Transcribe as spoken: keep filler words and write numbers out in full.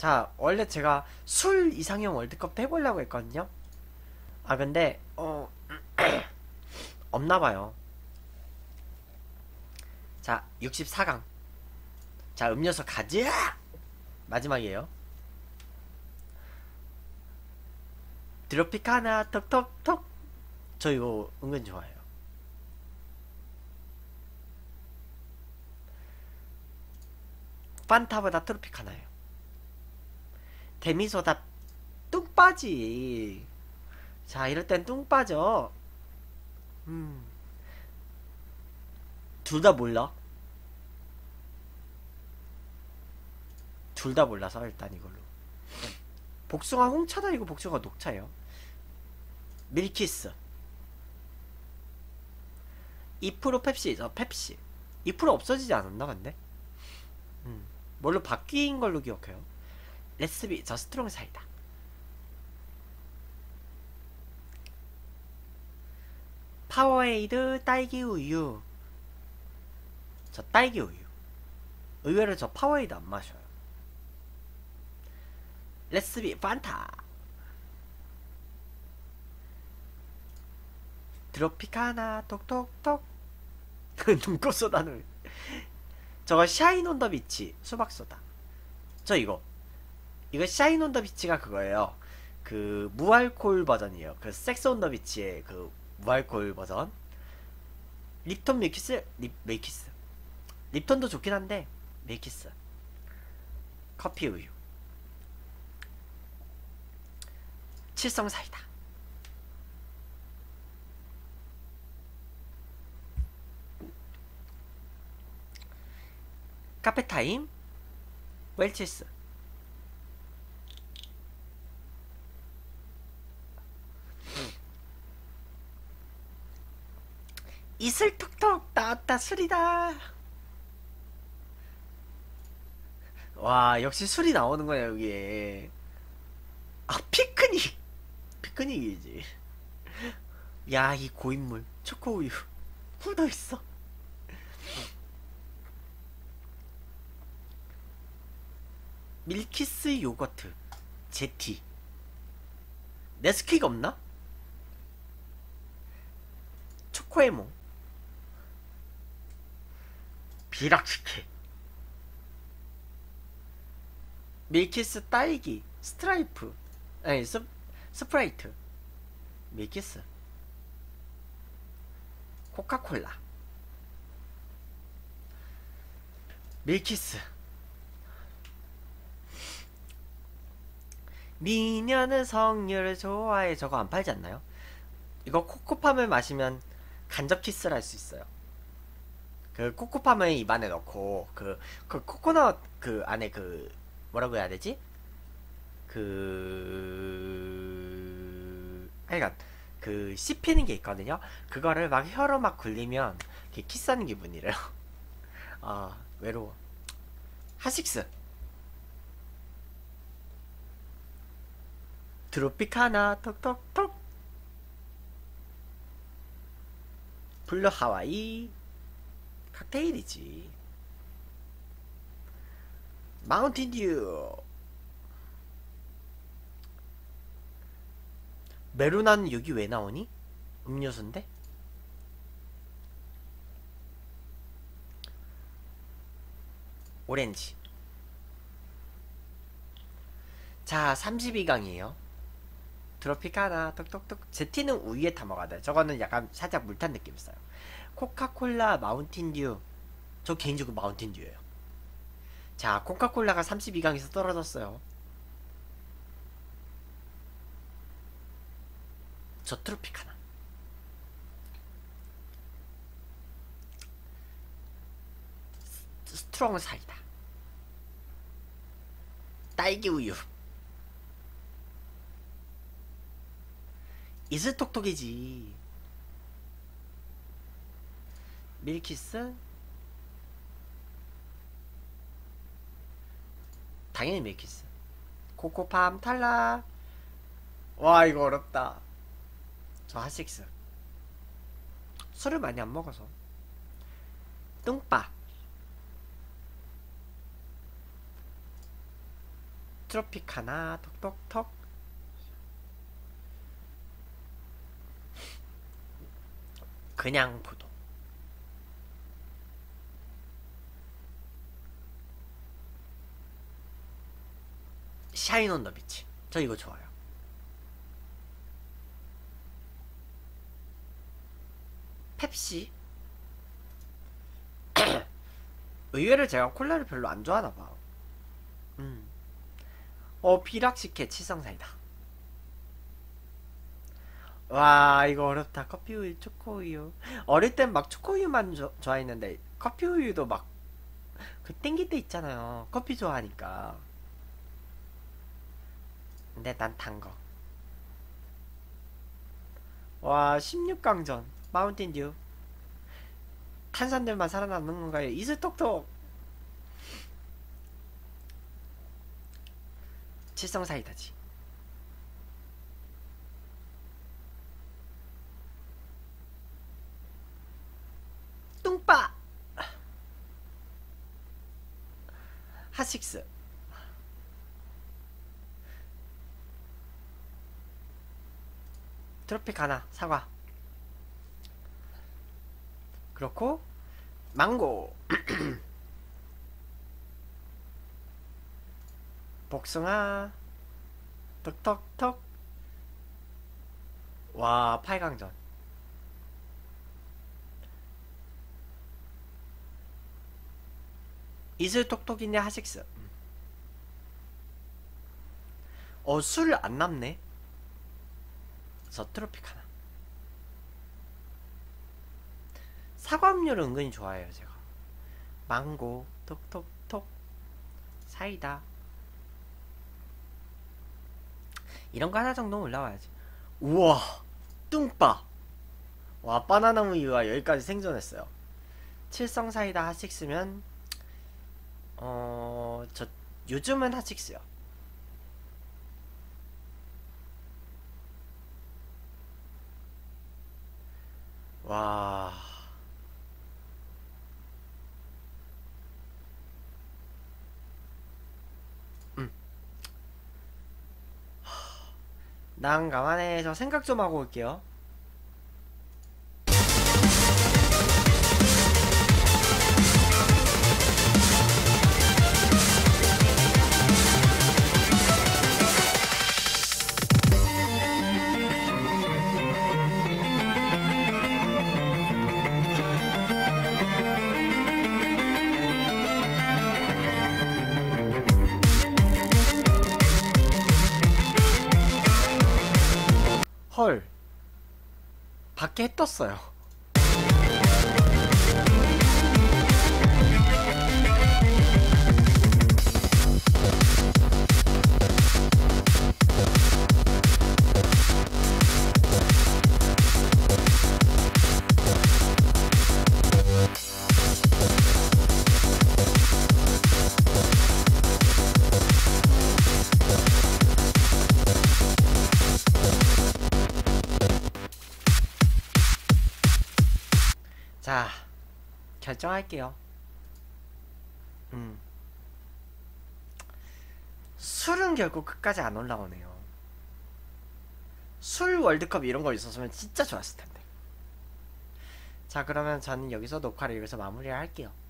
자, 원래 제가 술 이상형 월드컵 해보려고 했거든요. 아, 근데, 어, 없나봐요. 자, 육십사 강. 자, 음료수 가자! 마지막이에요. 드로피카나, 톡톡톡. 저 이거 은근 좋아해요. 판타보다 트로피카나요. 데미소다 뚱 빠지. 자, 이럴 땐 뚱 빠져. 음, 둘 다 몰라. 둘 다 몰라서 일단 이걸로. 복숭아 홍차다 이거 복숭아 녹차예요. 밀키스. 이 퍼센트 펩시죠. 펩시. 이 퍼센트 없어지지 않았나 근데? 음. 뭘로 바뀐 걸로 기억해요. 레츠비 저 스트롱 사이다. 파워에이드 딸기 우유. 저 딸기 우유. 의외로 저 파워에이드 안 마셔요. 레츠비 판타. 드로피카나 톡톡톡. 눈꽃소다는 저거 샤인 온 더 비치 수박소다. 저 이거 이거 샤인 온 더 비치가 그거예요. 그 무알콜 버전이에요. 그 섹스 온 더 비치의 그 무알콜 버전. 립톤 밀키스 립 밀키스. 립톤도 좋긴 한데 밀키스. 커피 우유. 칠성 사이다. 카페타임 웰치스. 이슬 톡톡 나왔다 술이다. 와 역시 술이 나오는 거야 여기에. 아 피크닉. 피크닉이지. 야 이 고인물 초코우유 묻어있어. 밀키스 요거트 제티. 네스킥 없나? 초코에몽 비락치케. 밀키스 딸기 스트라이프. 아니 스, 스프라이트. 밀키스. 코카콜라. 밀키스. 미녀는 석류를 좋아해. 저거 안 팔지 않나요? 이거 코코팜을 마시면 간접 키스를 할 수 있어요. 그 코코팜을 입안에 넣고 그, 그 코코넛 그 안에 그 뭐라고 해야 되지? 그 하여간 그 씹히는 게 있거든요. 그거를 막 혀로 막 굴리면 이렇게 키스하는 기분이래요. 아 외로워. 하식스. 트로피카나 톡톡톡. 블루 하와이 칵테일이지. 마운틴듀. 메루나는 여기 왜 나오니? 음료수인데? 오렌지. 자 삼십이 강이에요 트로피카나 톡톡톡. 제티는 우유에 타 먹어야 돼. 저거는 약간 살짝 물탄 느낌 있어요. 코카콜라 마운틴듀. 저 개인적으로 마운틴듀예요. 자 코카콜라가 삼십이 강에서 떨어졌어요. 저 트로피카나. 스트롱 사이다. 딸기 우유. 이슬톡톡이지. 밀키스. 당연히 밀키스. 코코팜 탈락. 와 이거 어렵다. 저 핫식스. 술을 많이 안 먹어서. 뚱빠. 트로피카나 톡톡톡. 그냥 포도. 샤인 온 더 비치. 저 이거 좋아요. 펩시. 의외로 제가 콜라를 별로 안 좋아하나봐. 음. 어, 비락식혜 칠성사이다. 와, 이거 어렵다. 커피우유, 초코우유. 어릴 땐 막 초코우유만 조, 좋아했는데, 커피우유도 막, 그 땡길 때 있잖아요. 커피 좋아하니까. 근데 난 단 거. 와, 십육 강전. 마운틴듀. 탄산들만 살아남는 건가요? 이슬톡톡. 칠성사이다지. 뚱빠. 핫식스. 트로피카나 사과. 그렇고 망고. 복숭아. 톡톡톡. 와, 팔 강전. 이슬 톡톡이네 하식스. 어, 술 안 남네. 저 트로피카나. 사과 음료를 은근히 좋아해요 제가. 망고 톡톡톡. 사이다. 이런 거 하나 정도 올라와야지. 우와, 뚱빠. 와, 바나나 우유가 여기까지 생존했어요. 칠성사이다 핫식스면 어... 저 요즘은 핫식스요. 와... 음. 난감하네. 저 생각 좀 하고 올게요. 헐, 밖에 해 떴어요. 자, 결정할게요. 음. 술은 결국 끝까지 안 올라오네요. 술 월드컵 이런 거 있었으면 진짜 좋았을 텐데. 자, 그러면 저는 여기서 녹화를 여기서 마무리를 할게요.